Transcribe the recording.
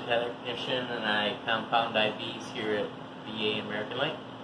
technician, and I compound IVs here at VA American Life.